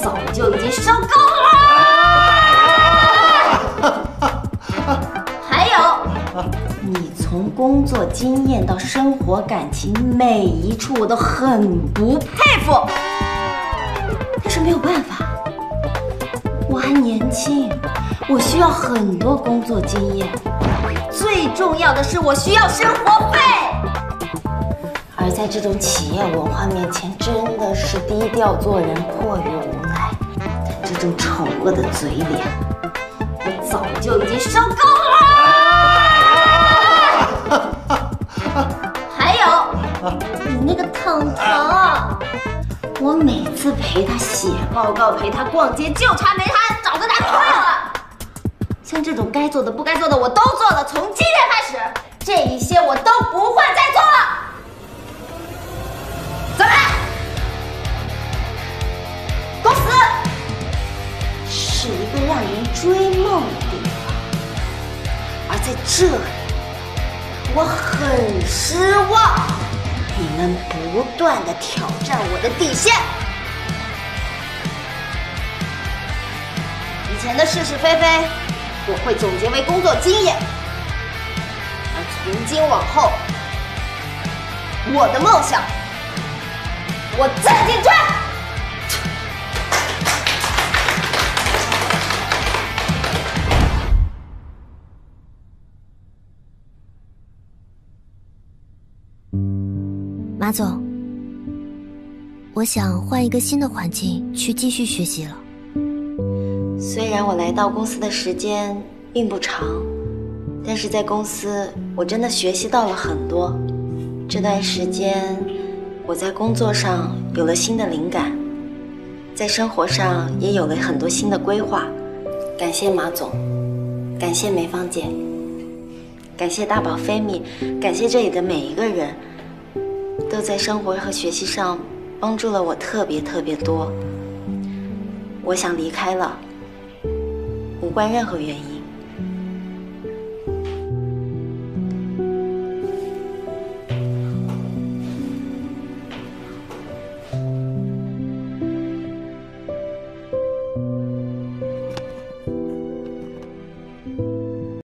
早就已经受够了。还有，你从工作经验到生活感情，每一处我都很不佩服。但是没有办法，我还年轻，我需要很多工作经验。最重要的是，我需要生活费。而在这种企业文化面前，真的是低调做人，迫于无奈。这种丑恶的嘴脸，我早就已经受够了。还有，你那个糖糖，我每次陪他写报告，陪他逛街，就差没他找个男朋友了。像这种该做的不该做的我都做了，从今天开始，这一些我都不会再做了。走开！公司是一个让人追梦的地方，而在这里，我很失望。你们不断的挑战我的底线，以前的是是非非，我会总结为工作经验，而从今往后，我的梦想，我自己追。 马总，我想换一个新的环境去继续学习了。 虽然我来到公司的时间并不长，但是在公司我真的学习到了很多。这段时间，我在工作上有了新的灵感，在生活上也有了很多新的规划。感谢马总，感谢梅芳姐，感谢大宝、菲米，感谢这里的每一个人，都在生活和学习上帮助了我特别多。我想离开了，无关任何原因。